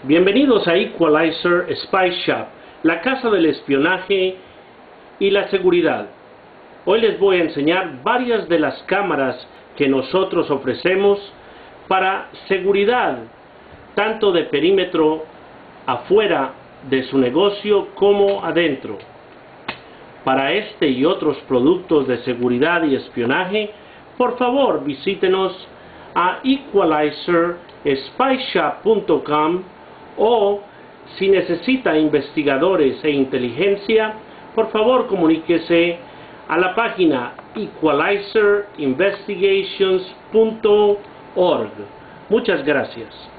Bienvenidos a Equalizer Spy Shop, la casa del espionaje y la seguridad. Hoy les voy a enseñar varias de las cámaras que nosotros ofrecemos para seguridad, tanto de perímetro afuera de su negocio como adentro. Para este y otros productos de seguridad y espionaje, por favor visítenos a equalizerspyshop.com, o si necesita investigadores e inteligencia, por favor comuníquese a la página equalizerinvestigations.org. Muchas gracias.